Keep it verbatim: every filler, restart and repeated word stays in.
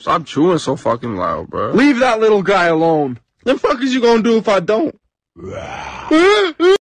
Stop chewing so fucking loud, bro. Leave that little guy alone. The fuck is you gonna do if I don't?